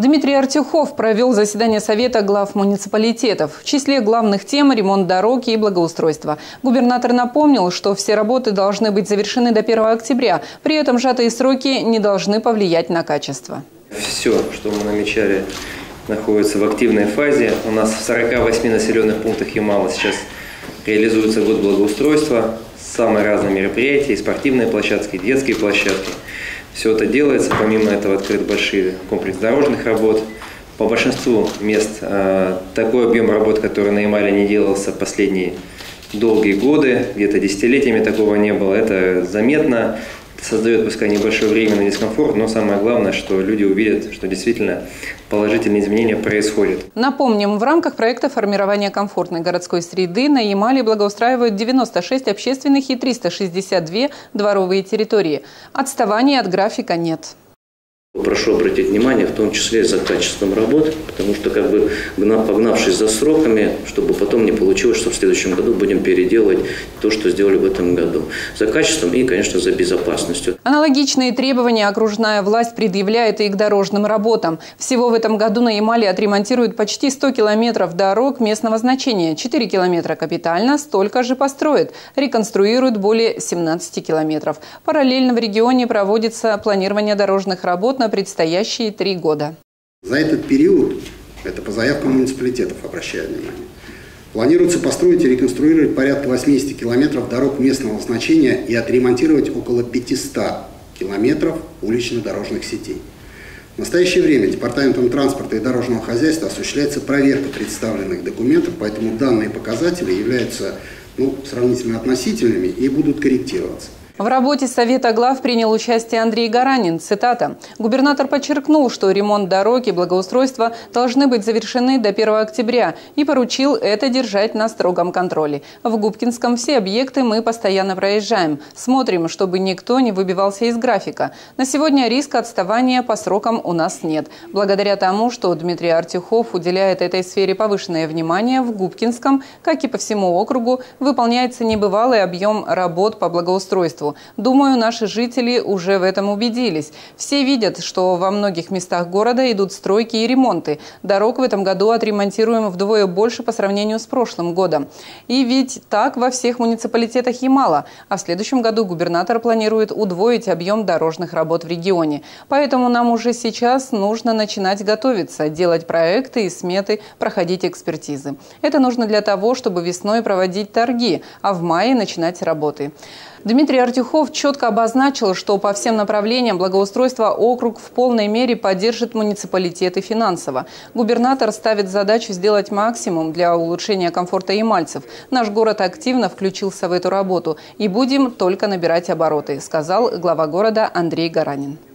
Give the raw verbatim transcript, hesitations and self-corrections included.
Дмитрий Артюхов провел заседание Совета глав муниципалитетов. В числе главных тем – ремонт дорог и благоустройство. Губернатор напомнил, что все работы должны быть завершены до первого октября. При этом сжатые сроки не должны повлиять на качество. Все, что мы намечали, находится в активной фазе. У нас в сорока восьми населенных пунктах Ямала сейчас реализуется год благоустройства. Самые разные мероприятия, и спортивные площадки, и детские площадки. Все это делается, помимо этого открыт большой комплекс дорожных работ. По большинству мест э, такой объем работ, который на Ямале не делался последние долгие годы, где-то десятилетиями такого не было, это заметно. Создает, пускай, небольшой временный дискомфорт, но самое главное, что люди увидят, что действительно положительные изменения происходят. Напомним, в рамках проекта формирования комфортной городской среды на Ямале благоустраивают девяносто шесть общественных и триста шестьдесят две дворовые территории. Отставания от графика нет. Прошу обратить внимание, в том числе за качеством работ, потому что, как бы погнавшись за сроками, чтобы потом не получилось, что в следующем году будем переделывать то, что сделали в этом году. За качеством и, конечно, за безопасностью. Аналогичные требования окружная власть предъявляет и к дорожным работам. Всего в этом году на Ямале отремонтируют почти сто километров дорог местного значения. четыре километра капитально, столько же построят. Реконструируют более семнадцати километров. Параллельно в регионе проводится планирование дорожных работ на предстоящие три года. За этот период, это по заявкам муниципалитетов, обращаю внимание, планируется построить и реконструировать порядка восьмидесяти километров дорог местного значения и отремонтировать около пятисот километров улично-дорожных сетей. В настоящее время Департаментом транспорта и дорожного хозяйства осуществляется проверка представленных документов, поэтому данные показатели являются ну, сравнительно относительными и будут корректироваться. В работе Совета глав принял участие Андрей Гаранин. Цитата. Губернатор подчеркнул, что ремонт дорог и благоустройство должны быть завершены до первого октября и поручил это держать на строгом контроле. В Губкинском все объекты мы постоянно проезжаем. Смотрим, чтобы никто не выбивался из графика. На сегодня риска отставания по срокам у нас нет. Благодаря тому, что Дмитрий Артюхов уделяет этой сфере повышенное внимание, в Губкинском, как и по всему округу, выполняется небывалый объем работ по благоустройству. Думаю, наши жители уже в этом убедились. Все видят, что во многих местах города идут стройки и ремонты. Дорог в этом году отремонтируем вдвое больше по сравнению с прошлым годом. И ведь так во всех муниципалитетах Ямала. А в следующем году губернатор планирует удвоить объем дорожных работ в регионе. Поэтому нам уже сейчас нужно начинать готовиться, делать проекты и сметы, проходить экспертизы. Это нужно для того, чтобы весной проводить торги, а в мае начинать работы. Дмитрий Артюхов четко обозначил, что по всем направлениям благоустройства округ в полной мере поддержит муниципалитеты финансово. Губернатор ставит задачу сделать максимум для улучшения комфорта ямальцев. Наш город активно включился в эту работу и будем только набирать обороты, сказал глава города Андрей Гаранин.